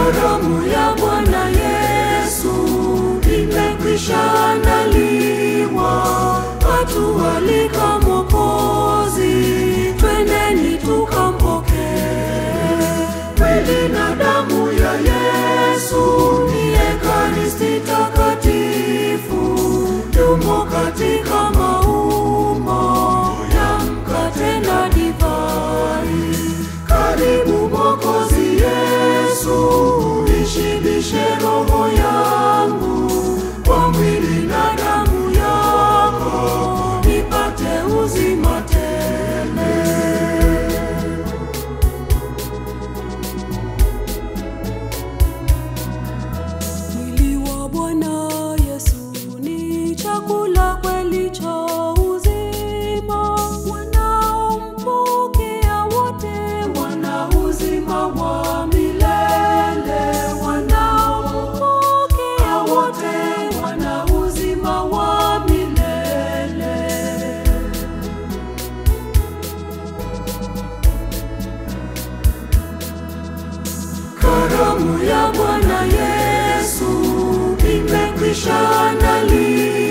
Karamu ya Bwana Yesu imekwisha andaliwa, watu walika Mwokozi, twendeni tukampokee. Mwili na damu ya Yesu ni Ekaristi takatifu, yumo katika maumbo ya mkate na divai. Karibu Mwokozi Yesu, ishibishe roho yangu kwa mwili na damu yako, nipate uzima tele. Mwili wa Bwana Yesu ni chakula kweli cha uzima, wanaompokea wote wana uzima wa milele. Wanaompokea wote wana uzima wa milele. Karamu ya Bwana Yesu imekwisha andaliwa,